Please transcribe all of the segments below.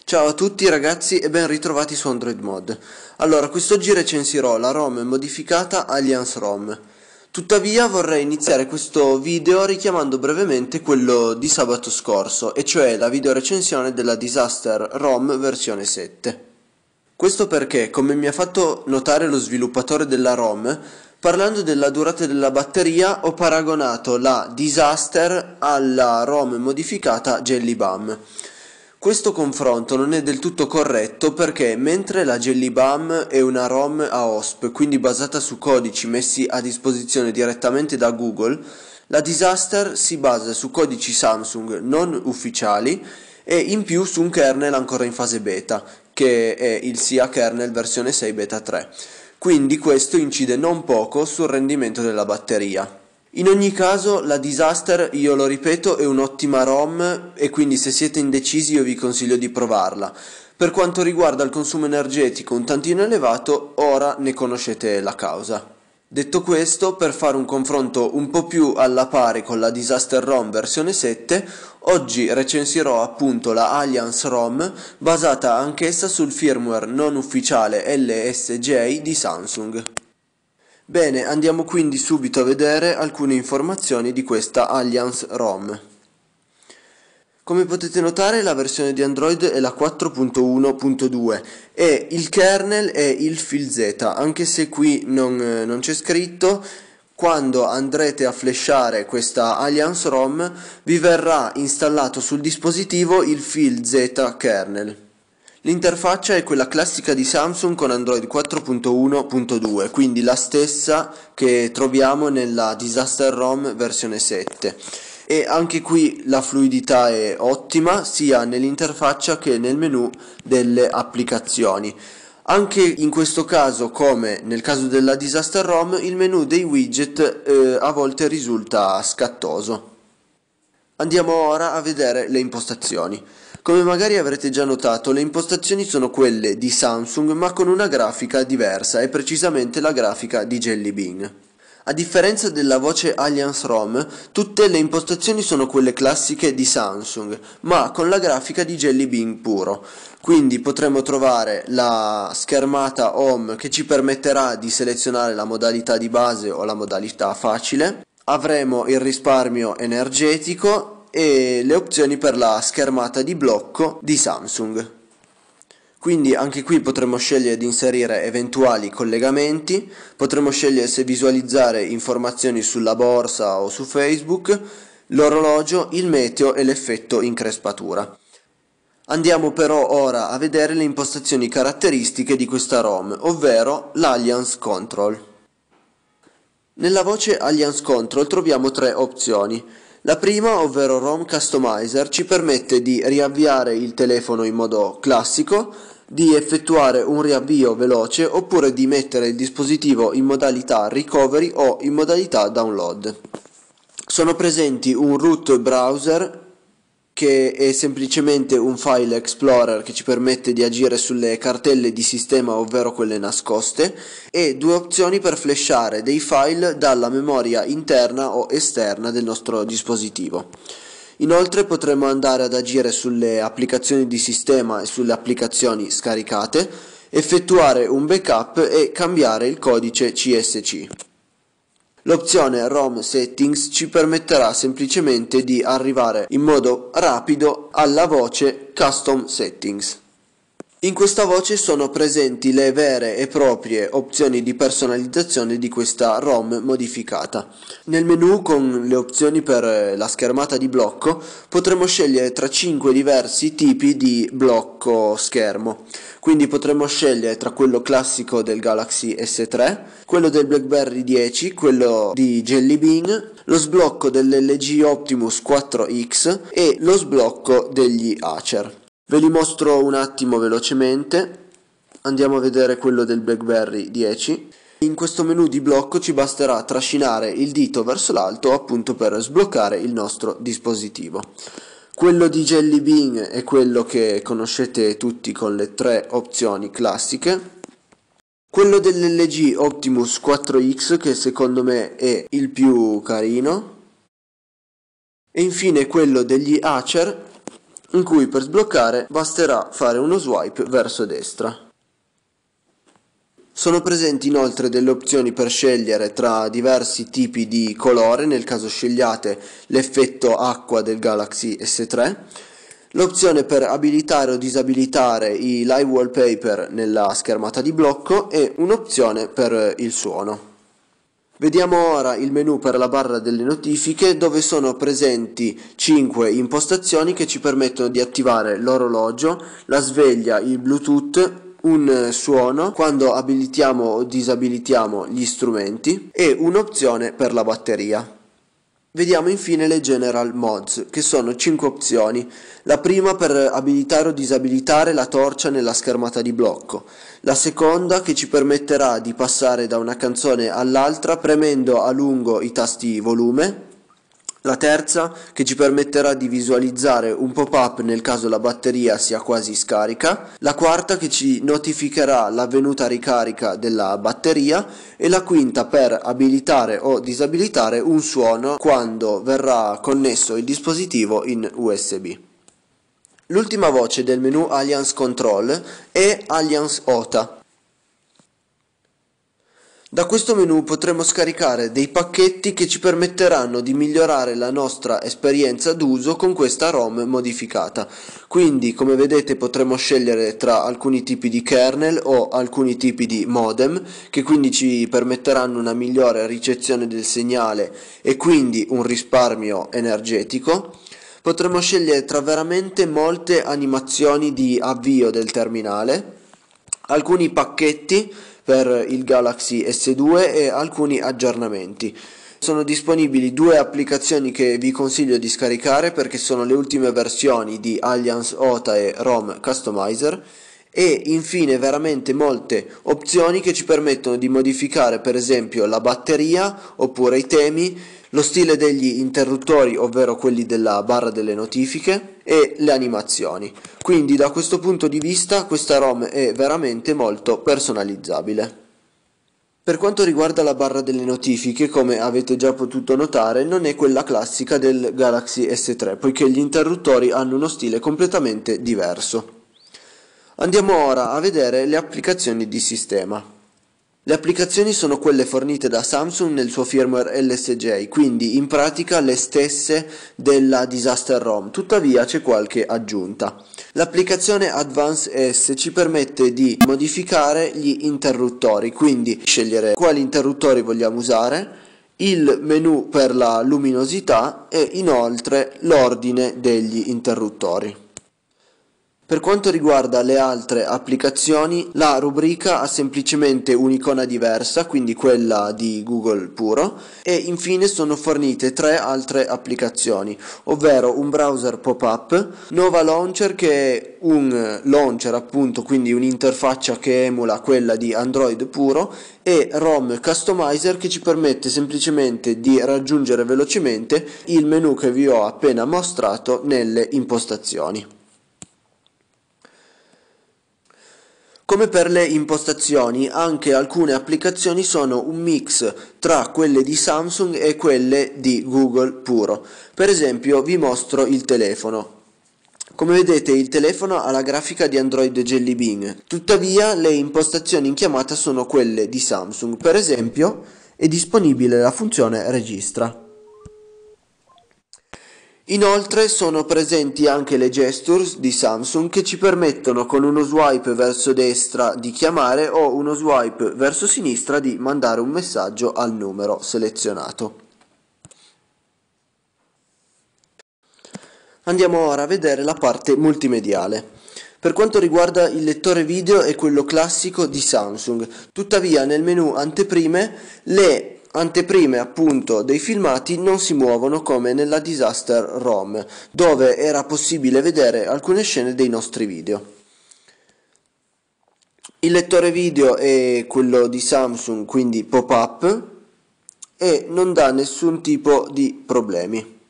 Ciao a tutti ragazzi e ben ritrovati su Android Mod. Allora, quest'oggi recensirò la ROM modificata Alliance ROM. Tuttavia vorrei iniziare questo video richiamando brevemente quello di sabato scorso, e cioè la video recensione della Disaster ROM versione 7. Questo perché, come mi ha fatto notare lo sviluppatore della ROM, parlando della durata della batteria ho paragonato la Disaster alla ROM modificata Jelly Bum. Questo confronto non è del tutto corretto perché mentre la Jelly Bum è una ROM a OSP, quindi basata su codici messi a disposizione direttamente da Google, la Disaster si basa su codici Samsung non ufficiali e in più su un kernel ancora in fase beta, che è il SIA kernel versione 6 beta 3. Quindi questo incide non poco sul rendimento della batteria. In ogni caso la Disaster, io lo ripeto, è un'ottima ROM e quindi se siete indecisi io vi consiglio di provarla. Per quanto riguarda il consumo energetico un tantino elevato, ora ne conoscete la causa. Detto questo, per fare un confronto un po' più alla pari con la Disaster ROM versione 7, oggi recensirò appunto la Alliance ROM basata anch'essa sul firmware non ufficiale LSJ di Samsung. Bene, andiamo quindi subito a vedere alcune informazioni di questa Alliance ROM. Come potete notare la versione di Android è la 4.1.2 e il kernel è il FilZ, anche se qui non c'è scritto. Quando andrete a flashare questa Alliance ROM vi verrà installato sul dispositivo il FilZ kernel. L'interfaccia è quella classica di Samsung con Android 4.1.2, quindi la stessa che troviamo nella Disaster ROM versione 7. E anche qui la fluidità è ottima sia nell'interfaccia che nel menu delle applicazioni. Anche in questo caso, come nel caso della Disaster ROM, il menu dei widget a volte risulta scattoso. Andiamo ora a vedere le impostazioni. Come magari avrete già notato, le impostazioni sono quelle di Samsung ma con una grafica diversa e precisamente la grafica di Jelly Bean. A differenza della voce Alliance ROM, tutte le impostazioni sono quelle classiche di Samsung, ma con la grafica di Jelly Bean puro. Quindi potremo trovare la schermata Home che ci permetterà di selezionare la modalità di base o la modalità facile. Avremo il risparmio energetico e le opzioni per la schermata di blocco di Samsung. Quindi anche qui potremo scegliere di inserire eventuali collegamenti, potremo scegliere se visualizzare informazioni sulla borsa o su Facebook, l'orologio, il meteo e l'effetto increspatura. Andiamo però ora a vedere le impostazioni caratteristiche di questa ROM, ovvero l'Alliance Control. Nella voce Alliance Control troviamo tre opzioni. La prima, ovvero ROM Customizer, ci permette di riavviare il telefono in modo classico, di effettuare un riavvio veloce oppure di mettere il dispositivo in modalità recovery o in modalità download. Sono presenti un root browser che è semplicemente un file explorer che ci permette di agire sulle cartelle di sistema, ovvero quelle nascoste, e due opzioni per flashare dei file dalla memoria interna o esterna del nostro dispositivo. Inoltre potremo andare ad agire sulle applicazioni di sistema e sulle applicazioni scaricate, effettuare un backup e cambiare il codice CSC. L'opzione ROM Settings ci permetterà semplicemente di arrivare in modo rapido alla voce Custom Settings. In questa voce sono presenti le vere e proprie opzioni di personalizzazione di questa ROM modificata. Nel menu con le opzioni per la schermata di blocco potremo scegliere tra 5 diversi tipi di blocco schermo. Quindi potremo scegliere tra quello classico del Galaxy S3, quello del BlackBerry 10, quello di Jelly Bean, lo sblocco dell'LG Optimus 4X e lo sblocco degli Acer. Ve li mostro un attimo velocemente. Andiamo a vedere quello del BlackBerry 10. In questo menu di blocco ci basterà trascinare il dito verso l'alto appunto per sbloccare il nostro dispositivo. Quello di Jelly Bean è quello che conoscete tutti con le tre opzioni classiche. Quello dell'LG Optimus 4X che secondo me è il più carino. E infine quello degli Acer in cui per sbloccare basterà fare uno swipe verso destra. Sono presenti inoltre delle opzioni per scegliere tra diversi tipi di colore, nel caso scegliate l'effetto acqua del Galaxy S3, l'opzione per abilitare o disabilitare i live wallpaper nella schermata di blocco e un'opzione per il suono. Vediamo ora il menu per la barra delle notifiche, dove sono presenti 5 impostazioni che ci permettono di attivare l'orologio, la sveglia, il Bluetooth, un suono quando abilitiamo o disabilitiamo gli strumenti e un'opzione per la batteria. Vediamo infine le General Mods, che sono 5 opzioni. La prima per abilitare o disabilitare la torcia nella schermata di blocco. La seconda che ci permetterà di passare da una canzone all'altra premendo a lungo i tasti volume. La terza che ci permetterà di visualizzare un pop-up nel caso la batteria sia quasi scarica, la quarta che ci notificherà l'avvenuta ricarica della batteria e la quinta per abilitare o disabilitare un suono quando verrà connesso il dispositivo in USB. L'ultima voce del menu Alliance Control è Alliance OTA. Da questo menu potremo scaricare dei pacchetti che ci permetteranno di migliorare la nostra esperienza d'uso con questa ROM modificata. Quindi, come vedete, potremo scegliere tra alcuni tipi di kernel o alcuni tipi di modem, che quindi ci permetteranno una migliore ricezione del segnale e quindi un risparmio energetico. Potremo scegliere tra veramente molte animazioni di avvio del terminale, alcuni pacchetti per il Galaxy S2 e alcuni aggiornamenti. Sono disponibili 2 applicazioni che vi consiglio di scaricare perché sono le ultime versioni di Alliance OTA e ROM Customizer e infine veramente molte opzioni che ci permettono di modificare per esempio la batteria oppure i temi, lo stile degli interruttori, ovvero quelli della barra delle notifiche, e le animazioni. Quindi da questo punto di vista questa ROM è veramente molto personalizzabile. Per quanto riguarda la barra delle notifiche, come avete già potuto notare, non è quella classica del Galaxy S3, poiché gli interruttori hanno uno stile completamente diverso. Andiamo ora a vedere le applicazioni di sistema. Le applicazioni sono quelle fornite da Samsung nel suo firmware LSJ, quindi in pratica le stesse della Disaster ROM, tuttavia c'è qualche aggiunta. L'applicazione Advance S ci permette di modificare gli interruttori, quindi scegliere quali interruttori vogliamo usare, il menu per la luminosità e inoltre l'ordine degli interruttori. Per quanto riguarda le altre applicazioni, la rubrica ha semplicemente un'icona diversa, quindi quella di Google puro, e infine sono fornite 3 altre applicazioni, ovvero un browser pop-up, Nova Launcher che è un launcher appunto, quindi un'interfaccia che emula quella di Android puro, e ROM Customizer che ci permette semplicemente di raggiungere velocemente il menu che vi ho appena mostrato nelle impostazioni. Come per le impostazioni, anche alcune applicazioni sono un mix tra quelle di Samsung e quelle di Google puro. Per esempio vi mostro il telefono. Come vedete il telefono ha la grafica di Android Jelly Bean, tuttavia le impostazioni in chiamata sono quelle di Samsung. Per esempio è disponibile la funzione registra. Inoltre sono presenti anche le gestures di Samsung che ci permettono con uno swipe verso destra di chiamare o uno swipe verso sinistra di mandare un messaggio al numero selezionato. Andiamo ora a vedere la parte multimediale. Per quanto riguarda il lettore video è quello classico di Samsung, tuttavia nel menu anteprime le anteprime appunto dei filmati non si muovono come nella Disaster ROM, dove era possibile vedere alcune scene dei nostri video. Il lettore video è quello di Samsung, quindi pop-up, e non dà nessun tipo di problemi.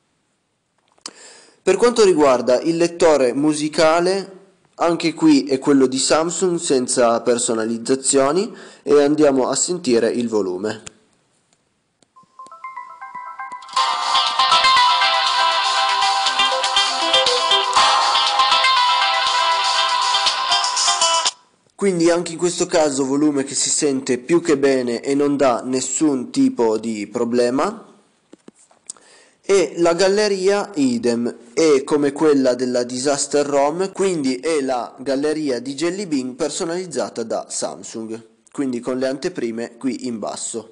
Per quanto riguarda il lettore musicale, anche qui è quello di Samsung senza personalizzazioni e andiamo a sentire il volume. Quindi anche in questo caso volume che si sente più che bene e non dà nessun tipo di problema. E la galleria idem, è come quella della Disaster ROM, quindi è la galleria di Jelly Bean personalizzata da Samsung, quindi con le anteprime qui in basso.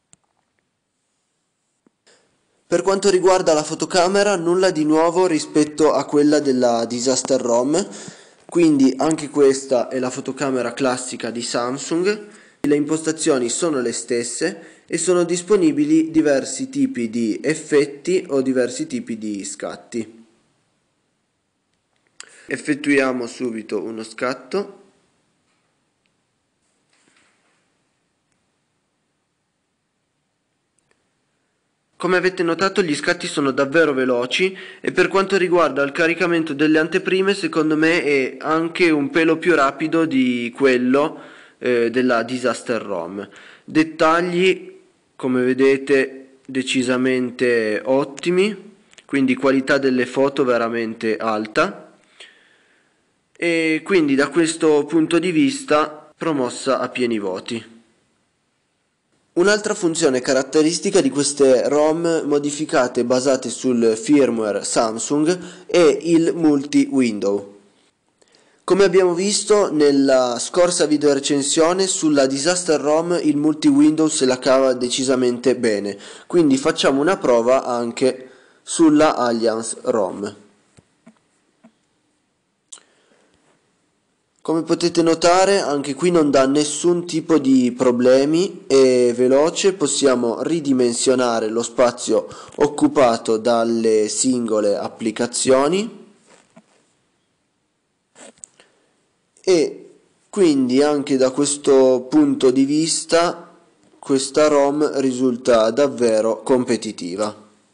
Per quanto riguarda la fotocamera, nulla di nuovo rispetto a quella della Disaster ROM, quindi anche questa è la fotocamera classica di Samsung. Le impostazioni sono le stesse e sono disponibili diversi tipi di effetti o diversi tipi di scatti. Effettuiamo subito uno scatto. Come avete notato, gli scatti sono davvero veloci e per quanto riguarda il caricamento delle anteprime, secondo me è anche un pelo più rapido di quello della Disaster ROM. Dettagli, come vedete, decisamente ottimi, quindi qualità delle foto veramente alta e quindi da questo punto di vista promossa a pieni voti. Un'altra funzione caratteristica di queste ROM modificate basate sul firmware Samsung è il multi-window. Come abbiamo visto nella scorsa video recensione, sulla Disaster ROM il multi-window se la cava decisamente bene, quindi facciamo una prova anche sulla Alliance ROM. Come potete notare, anche qui non dà nessun tipo di problemi, è veloce, possiamo ridimensionare lo spazio occupato dalle singole applicazioni e quindi anche da questo punto di vista questa ROM risulta davvero competitiva.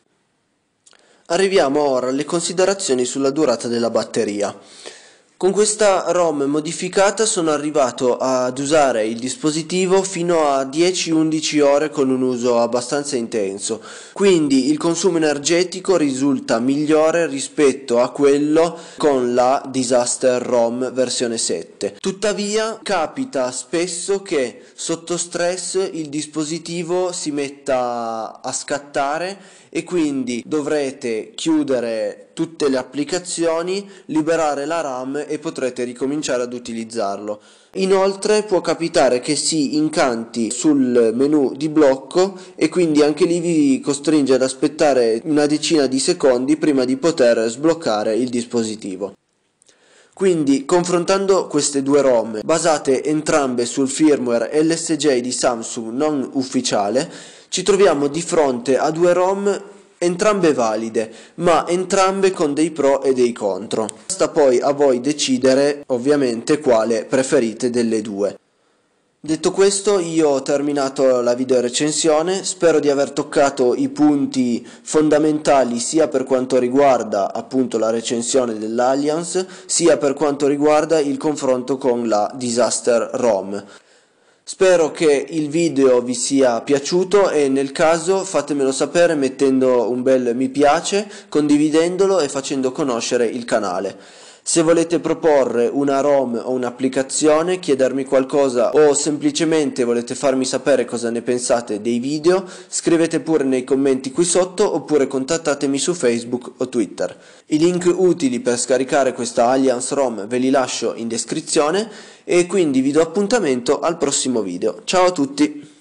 Arriviamo ora alle considerazioni sulla durata della batteria. Con questa ROM modificata sono arrivato ad usare il dispositivo fino a 10-11 ore con un uso abbastanza intenso, quindi il consumo energetico risulta migliore rispetto a quello con la Disaster ROM versione 7. Tuttavia capita spesso che sotto stress il dispositivo si metta a scattare e quindi dovrete chiudere tutte le applicazioni, liberare la RAM e potrete ricominciare ad utilizzarlo. Inoltre può capitare che si incanti sul menu di blocco e quindi anche lì vi costringe ad aspettare una decina di secondi prima di poter sbloccare il dispositivo. Quindi, confrontando queste due ROM, basate entrambe sul firmware LSJ di Samsung non ufficiale, ci troviamo di fronte a due ROM entrambe valide, ma entrambe con dei pro e dei contro. Sta poi a voi decidere, ovviamente, quale preferite delle due. Detto questo, io ho terminato la video recensione, spero di aver toccato i punti fondamentali sia per quanto riguarda appunto la recensione dell'Alliance, sia per quanto riguarda il confronto con la Disaster ROM. Spero che il video vi sia piaciuto e nel caso fatemelo sapere mettendo un bel mi piace, condividendolo e facendo conoscere il canale. Se volete proporre una ROM o un'applicazione, chiedermi qualcosa o semplicemente volete farmi sapere cosa ne pensate dei video, scrivete pure nei commenti qui sotto oppure contattatemi su Facebook o Twitter. I link utili per scaricare questa Alliance ROM ve li lascio in descrizione e quindi vi do appuntamento al prossimo video. Ciao a tutti!